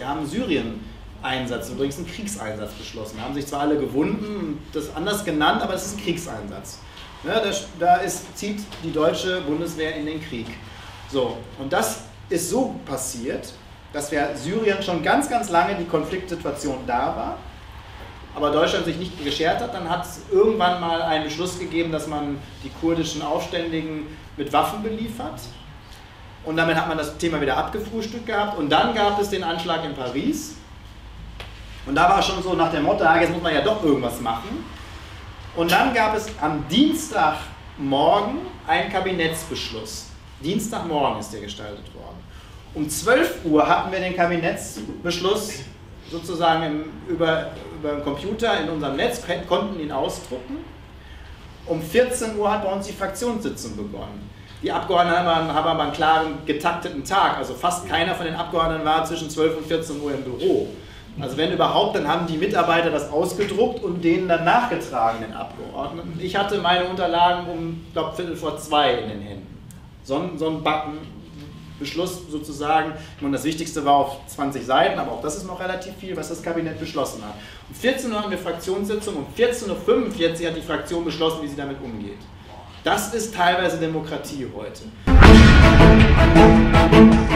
haben Syrien-Einsatz, übrigens einen Kriegseinsatz beschlossen. Haben sich zwar alle gewunden, das anders genannt, aber es ist ein Kriegseinsatz. Ja, zieht die deutsche Bundeswehr in den Krieg. So, und das ist so passiert, dass Syrien schon ganz, ganz lange die Konfliktsituation da war, aber Deutschland sich nicht geschert hat. Dann hat es irgendwann mal einen Beschluss gegeben, dass man die kurdischen Aufständigen mit Waffen beliefert. Und damit hat man das Thema wieder abgefrühstückt gehabt. Und dann gab es den Anschlag in Paris. Und da war schon so nach dem Motto, jetzt muss man ja doch irgendwas machen. Und dann gab es am Dienstagmorgen einen Kabinettsbeschluss. Dienstagmorgen ist der gestaltet worden. Um 12 Uhr hatten wir den Kabinettsbeschluss sozusagen über den Computer in unserem Netz, konnten ihn ausdrucken. Um 14 Uhr hat bei uns die Fraktionssitzung begonnen. Die Abgeordneten haben aber einen klaren, getakteten Tag, also fast keiner von den Abgeordneten war zwischen 12 und 14 Uhr im Büro. Also wenn überhaupt, dann haben die Mitarbeiter das ausgedruckt und denen dann nachgetragen, den Abgeordneten. Ich hatte meine Unterlagen um, ich glaube, 1:45 in den Händen. So ein Beschluss sozusagen, und das Wichtigste war auf 20 Seiten, aber auch das ist noch relativ viel, was das Kabinett beschlossen hat. Um 14 Uhr haben wir Fraktionssitzung, um 14:45 Uhr hat die Fraktion beschlossen, wie sie damit umgeht. Das ist teilweise Demokratie heute.